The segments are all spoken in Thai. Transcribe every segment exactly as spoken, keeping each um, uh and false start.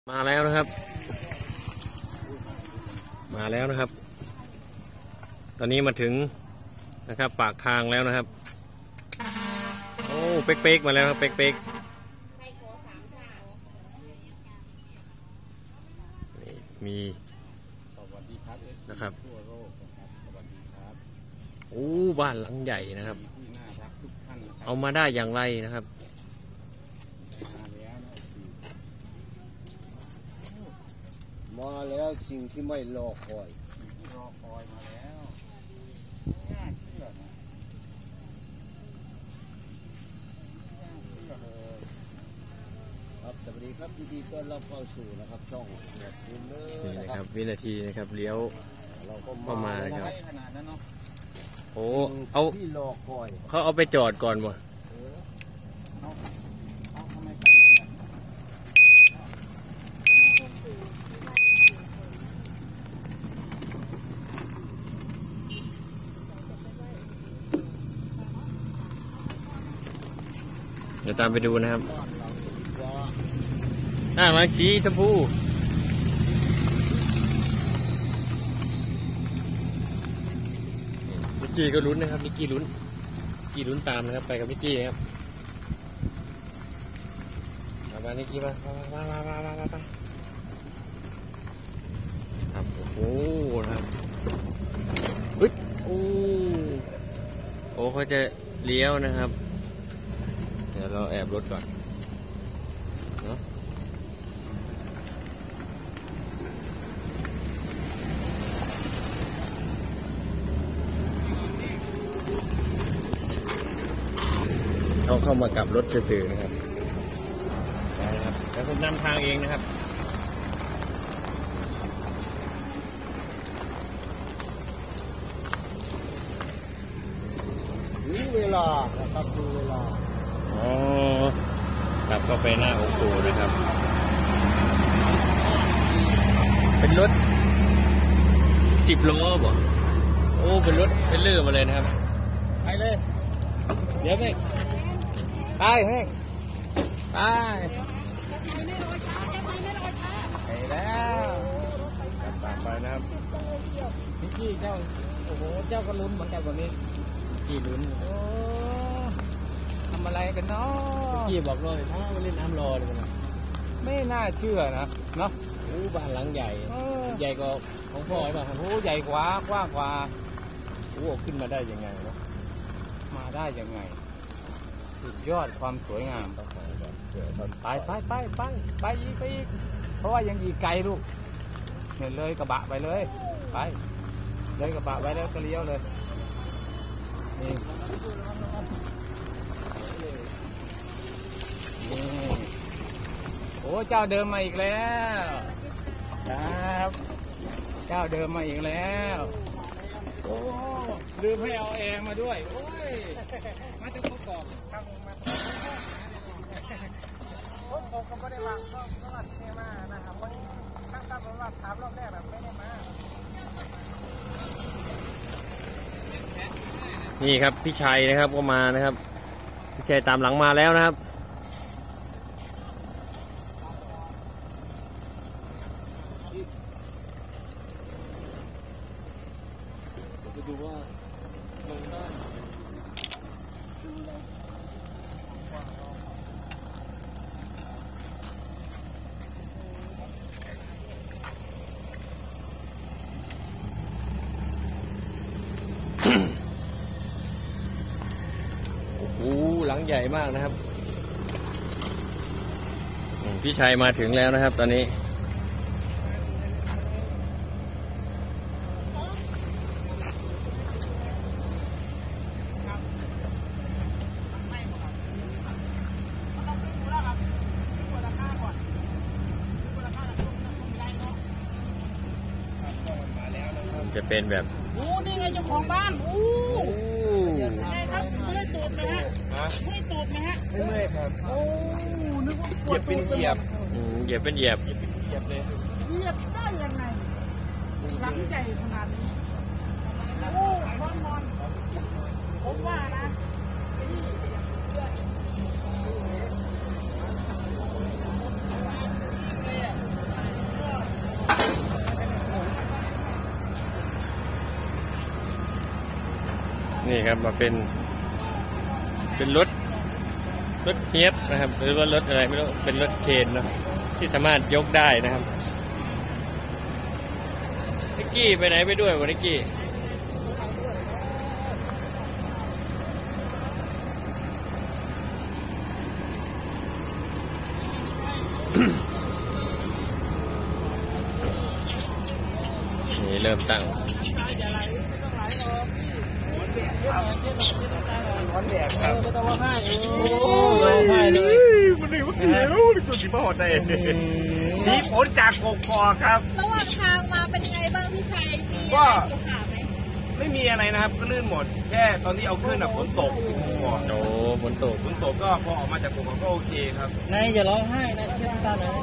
มาแล้วนะครับมาแล้วนะครับตอนนี้มาถึงนะครับปากทางแล้วนะครับโอ้เป๊กเป๊กมาแล้วครับเป๊กเป๊กมีนะครับโอ้บ้านหลังใหญ่นะครับเอามาได้อย่างไรนะครับมาแล้วสิ่งที่ไม่รอคอยรอคอยมาแล้วน่าเชื่อนะน่าเชื่อเลยครับสวัสดีครับยินดีต้อนรับเข้าสู่นะครับช่องแบบคุณเนอนี่นะครับวินาทีนะครับเลี้ยวเราก็เข้ามานะครับขนาดนั้นเนาะโอ้เอาที่รอคอยเขาเอาไปจอดก่อนบ่เดี๋ยวตามไปดูนะครับอ่ามาจีชมพูนิกกี้ก็ลุ้นนะครับนิกกี้ลุ้นนิกกี้ลุ้นตามนะครับไปกับนิกกี้นะครับมามานิกกี้มามามามามามามาครับโอ้โหนะครับเฮ้ยโอ้โอ้เขาจะเลี้ยวนะครับเดี๋ยวเราแอบรถก่อนเนาะเขาเข้ามากลับรถสื่อๆนะครับได้นะครับแล้วผมนำทางเองนะครับดูเวลานะครับดูเวลาอ๋อกลับเข้าไปหน้าองค์ปู่นะครับเป็นรถสิบล้อบ่โอ้เป็นรถเป็นเลื่อมาเลยนะครับไปเลยเดี๋ยวแม่ไปแม่ไปไปแล้วตามไปนะครับนิกกี้เจ้าโอ้โหเจ้าก็ลุ้นเหมือนกันวันนี้นิกกี้ลุ้นโอ้ทำอะไรกันเนาะพี่บอกเลยถ้ามาเล่นน้ำรอเลยนะไม่น่าเชื่อนะเนาะโอ้บ้านหลังใหญ่ใหญ่กว่าของพ่อหรือเปล่าโอ้ใหญ่กว่ากว้างกว่าโอ้ขึ้นมาได้ยังไงเนาะมาได้ยังไงสุดยอดความสวยงามไปไปไปไปไปอีกไปอีกเพราะว่ายังอีกไกลลูกเนี่ยเลยกระบะไปเลยไปเลยกระบะไปแล้วก็เลี้ยวเลยนี่โอ้เจ้าเดิมมาอีกแล้วครับเจ้าเดิมมาอีกแล้วโอ้ลืมให้เอาแอร์มาด้วยโอ้ยมาจะประกอบทำมาผมผมก็ไม่ได้วางก็ก็มาที่นี่มานะครับวันนี้ตั้งแต่ผมว่าถามรอบแรกแบบไม่ได้มานี่ครับพี่ชัยนะครับก็มานะครับพี่ชัยตามหลังมาแล้วนะครับดูว่าลงได้โอ้โหหลังใหญ่มากนะครับพี่ชัยมาถึงแล้วนะครับตอนนี้จะเป็นแบบโอ้นี่ไงเจ้าของบ้านโอ้ไงครับไม่ได้ตูดไหมฮะไม่ได้ตูดไหมฮะไม่ไม่ครับโอ้นึกว่าเหยียบเป็นเหยียบเหยียบเป็นเหยียบเหยียบเลยเหยียบได้ยังไงหลังใหญ่ขนาดนี้โอ้นอนนอนผมว่านะนี่ครับมาเป็นเป็นรถรถเฮียบนะครับหรือว่ารถอะไรไม่รู้เป็นรถเคนเนาะที่สามารถยกได้นะครับนิกกี้ไปไหนไปด้วยวะนิกกี้นี่เริ่มตั้งร้อนแดดครับไม่ต้องร้องไห้โอ้ร้องไห้เลยมันเหนียวเหนียวสุดที่มาหอดได้มีผลจากกกอกครับระหว่างทางมาเป็นไงบ้างพี่ชัยมีก็เกี่ยวขาไหมไม่มีอะไรนะครับก็ลื่นหมดแค่ตอนที่เอาขึ้นอ่ะฝนตกก่อนโอ้ฝนตกฝนตกก็พอออกมาจากกกอกก็โอเคครับนายอย่าร้องไห้นะเชื่อตาหน่อย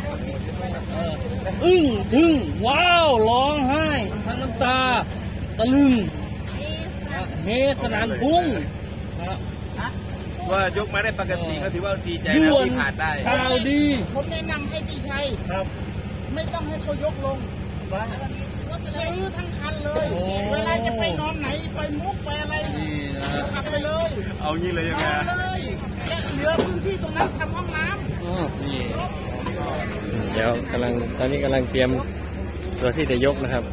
อึ้งทึ่งว้าวร้องไห้ทั้งน้ำตาตะลึงเฮสนานพุ่งว่ายกมาได้ปกติก็ถือว่าดีใจนะที่ผ่านได้ข่าวดีผมแนะนำให้พี่ชัยครับไม่ต้องให้เขายกลงซื้อทั้งคันเลยเวลาจะไปนอนไหนไปมุกไปอะไรขับไปเลยเอางี้เลยยังไงเลยเหลือพื้นที่ตรงนั้นทำห้องน้ำนี่เดี๋ยวกำลังตอนนี้กำลังเตรียมตัวที่จะยกนะครับ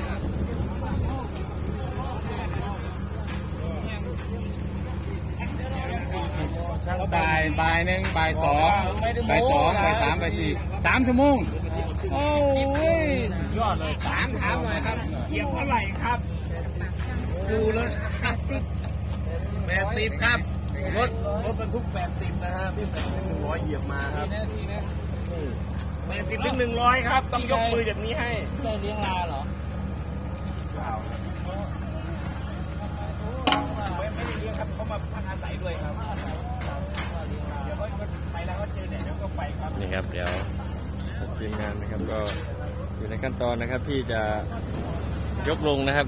บ่ายบ่ายหนึ่งบ่ายสองบ่ายสองบ่ายสามบ่ายสี่สามชั่วโมงโอ้ยสุดยอดเลยสามถามหน่อยครับเหยียบเท่าไหร่ครับดูเลยแปดสิบแปดสิบครับรถรถบรรทุกแปดสิบนะฮะพี่แปดสิบหนึ่งร้อยเหยียบมาครับแปดสิบถึงหนึ่งร้อยครับต้องยกมืออย่างนี้ให้ได้เลี้ยงลาเหรอไม่ไม่ได้เลี้ยงครับเขามาพักอาศัยด้วยครับเดี๋ยวไปแล้วก็เจอแดดแล้วก็ไปครับนี่ครับเดี๋ยวทีมงานนะครับก็อยู่ในขั้นตอนนะครับที่จะยกลงนะครับ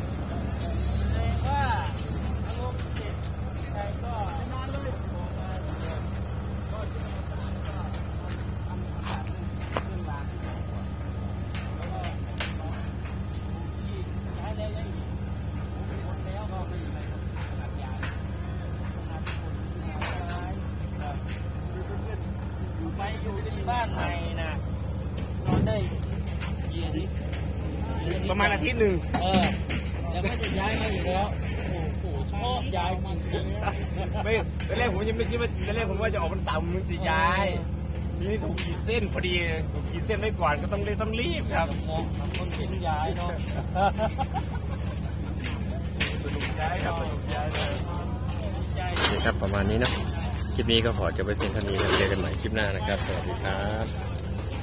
ไปอยู่ที่บ้านใหม่นะนอนได้กี่อาทิตย์ประมาณอาทิตย์หนึ่งเออแล้วก็จะย้ายมาอยู่แล้วโอ้โหชอบย้ายจริงๆไม่ตอนแรกผมยังไม่คิดว่าตอนแรกผมว่าจะออกวันเสาร์มึงจะย้ายทีนี้ถูกขีดเส้นพอดีถูกขีดเส้นไว้ก่อนก็ต้องรีบต้องรีบครับมองคนเห็นย้ายเนาะสนุกย้ายครับสนุกย้ายเลยนี่ครับประมาณนี้นะคลิปนี้ก็ขอจะไปเพียงเท่านี้เจอกันใหม่คลิปหน้านะครับสวัสดีครับ